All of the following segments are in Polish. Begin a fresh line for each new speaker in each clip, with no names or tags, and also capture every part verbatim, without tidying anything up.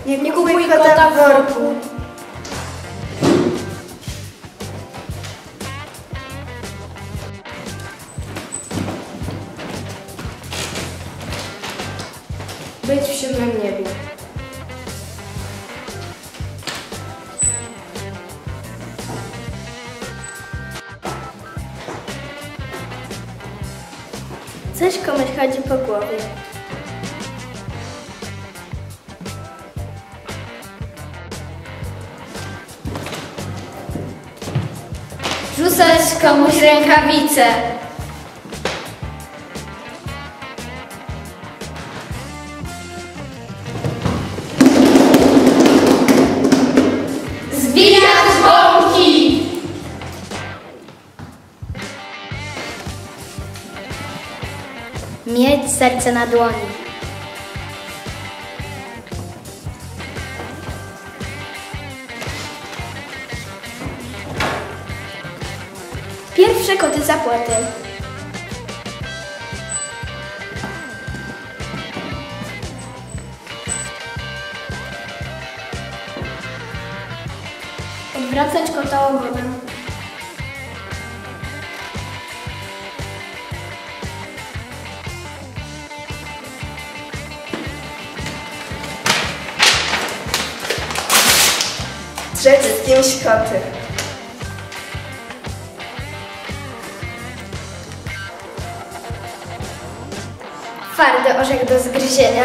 Nie, nie kupuj kota w worku. Być w siódmym niebie.
Coś komuś chodzi po głowie.
Rzucać komuś rękawice. Zbijać bąki.
Mieć serce na dłoni. Pierwsze koty za płoty. Odwracać kota ogonem.
Drzeć z kimś koty. Twardy orzech do zgryzienia.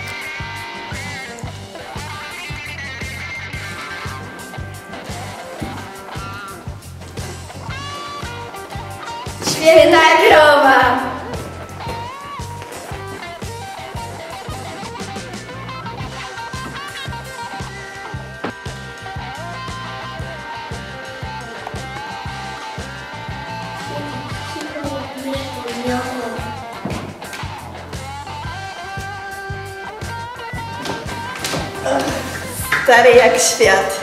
Święta krowa. Stary jak świat.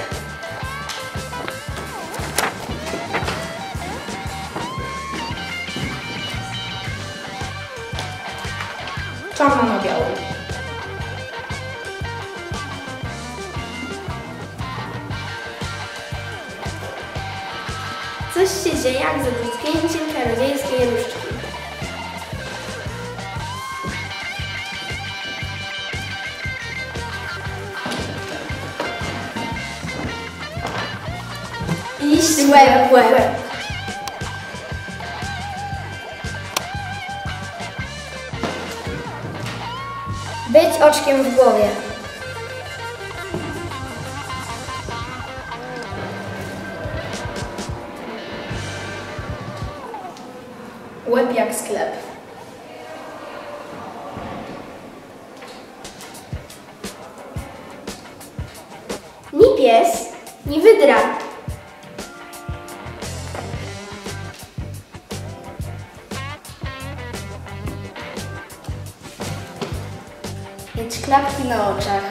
Czarno na biało.
Coś się dzieje jak za dotknięciem czarodziejskiej różdżki.
Iść łeb w łeb. Być oczkiem w głowie. Łeb jak sklep.
Ni pies, ni wydra.
Mieć klapki na oczach.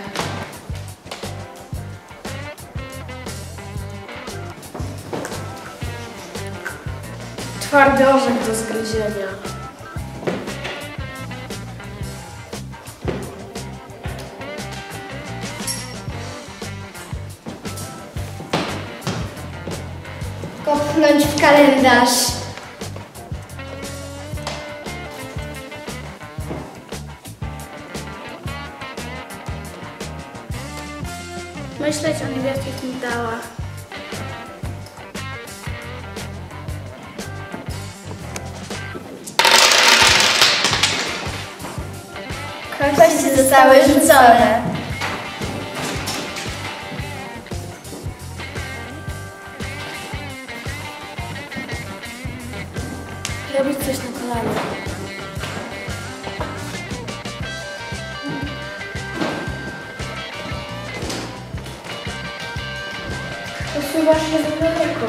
Twardy orzech do zgryzienia. Kopnąć w kalendarz.
Myśleć o niebieskich migdałach.
Kości zostały rzucone.
Robić coś na kolanie.
Posuwasz się za daleko.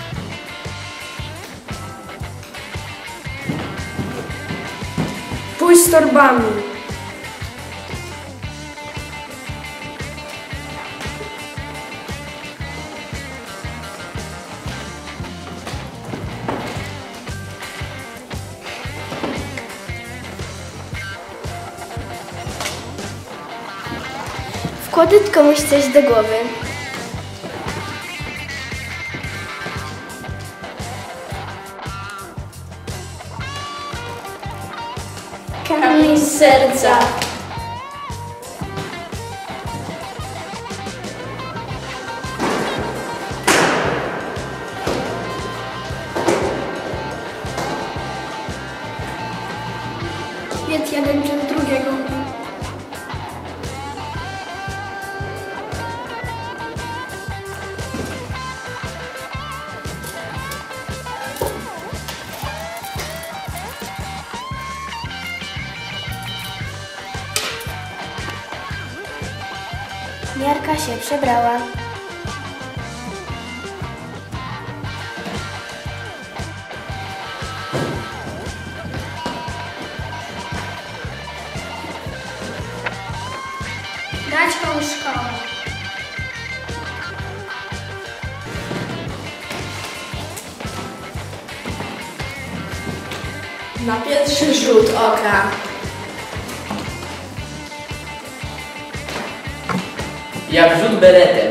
Pójdź z torbami.
Wkładać komuś coś do głowy.
Kamień z serca.
Jedz jeden przez drugiego. Miarka się przebrała.
Dać komuś szkołę.
Na pierwszy rzut oka.
Jak rzut beretem.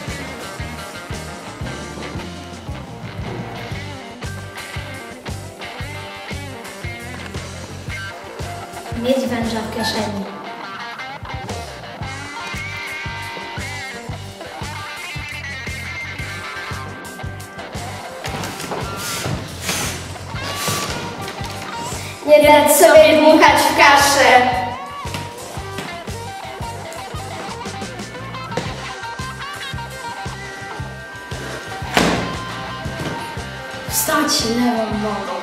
Mieć węża w kieszeni.
Nie dać sobie dmuchać w kaszę.
Wstać lewą nogą.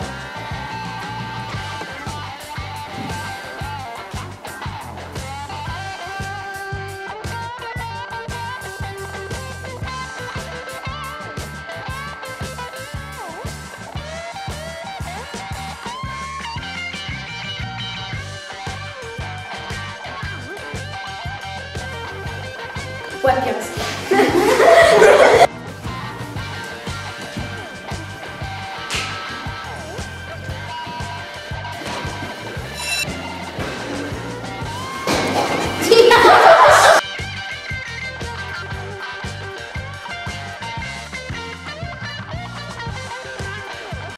Łeb kiepski.